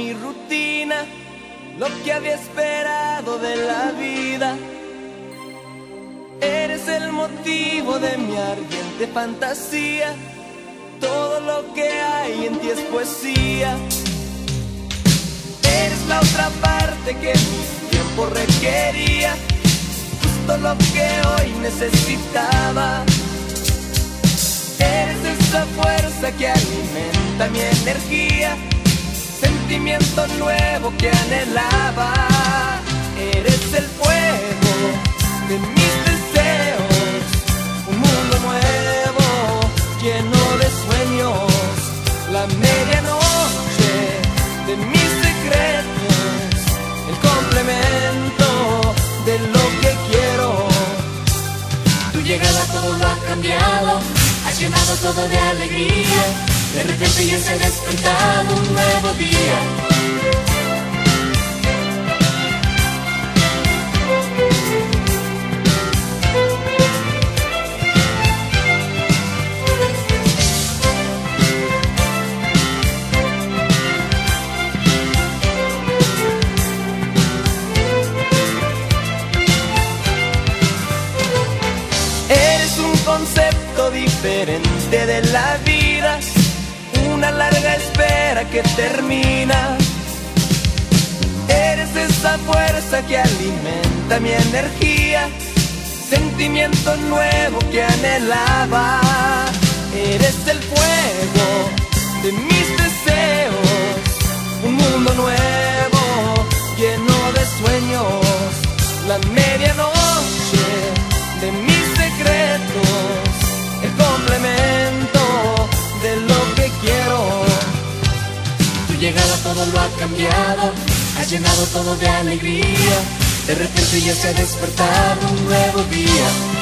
mi rutina, lo que había esperado de la vida. Eres el motivo de mi ardiente fantasía, todo lo que hay en ti es poesía. Eres la otra parte que mi tiempo requería, justo lo que hoy necesitaba. Eres esa fuerza que alimenta mi energía, sentimiento nuevo que anhelaba. Eres el fuego de mis deseos, un mundo nuevo lleno de sueños, la medianoche de mis secretos, el complemento de lo que quiero. Tu llegada todo lo ha cambiado, has llenado todo de alegría. De repente ya se ha despertado un nuevo día. Eres un concepto diferente de la vida, una larga espera que termina. Eres esa fuerza que alimenta mi energía, sentimiento nuevo que anhelaba. Eres el fuego de mis deseos, un mundo nuevo lleno de sueños, la medianoche de mis secretos, el complemento de lo que quiero. Tu llegada todo lo ha cambiado, has llenado todo de alegría. De repente ya se ha despertado un nuevo día.